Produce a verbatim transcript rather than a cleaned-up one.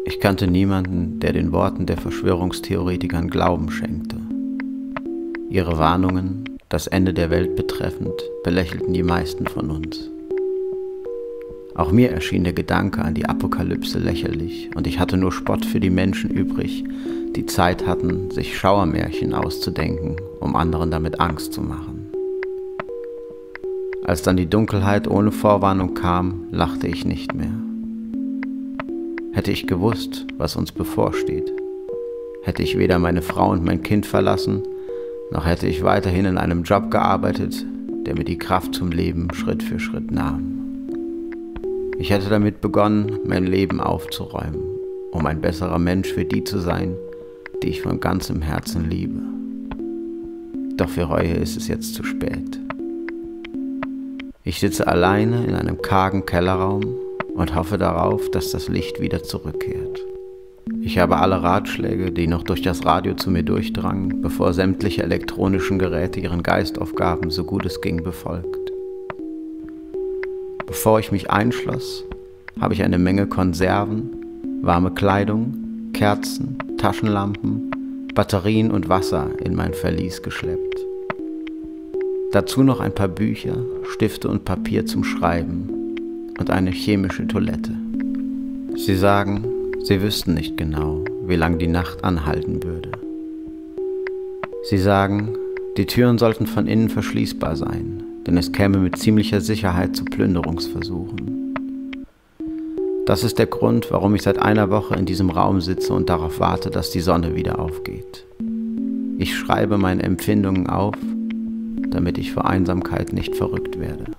Ich kannte niemanden, der den Worten der Verschwörungstheoretikern Glauben schenkte. Ihre Warnungen, das Ende der Welt betreffend, belächelten die meisten von uns. Auch mir erschien der Gedanke an die Apokalypse lächerlich, und ich hatte nur Spott für die Menschen übrig, die Zeit hatten, sich Schauermärchen auszudenken, um anderen damit Angst zu machen. Als dann die Dunkelheit ohne Vorwarnung kam, lachte ich nicht mehr. Hätte ich gewusst, was uns bevorsteht, hätte ich weder meine Frau und mein Kind verlassen, noch hätte ich weiterhin in einem Job gearbeitet, der mir die Kraft zum Leben Schritt für Schritt nahm. Ich hätte damit begonnen, mein Leben aufzuräumen, um ein besserer Mensch für die zu sein, die ich von ganzem Herzen liebe. Doch für Reue ist es jetzt zu spät. Ich sitze alleine in einem kargen Kellerraum und hoffe darauf, dass das Licht wieder zurückkehrt. Ich habe alle Ratschläge, die noch durch das Radio zu mir durchdrangen, bevor sämtliche elektronischen Geräte ihren Geist aufgaben, so gut es ging, befolgt. Bevor ich mich einschloss, habe ich eine Menge Konserven, warme Kleidung, Kerzen, Taschenlampen, Batterien und Wasser in mein Verlies geschleppt. Dazu noch ein paar Bücher, Stifte und Papier zum Schreiben und eine chemische Toilette. Sie sagen, sie wüssten nicht genau, wie lange die Nacht anhalten würde. Sie sagen, die Türen sollten von innen verschließbar sein, denn es käme mit ziemlicher Sicherheit zu Plünderungsversuchen. Das ist der Grund, warum ich seit einer Woche in diesem Raum sitze und darauf warte, dass die Sonne wieder aufgeht. Ich schreibe meine Empfindungen auf, damit ich vor Einsamkeit nicht verrückt werde.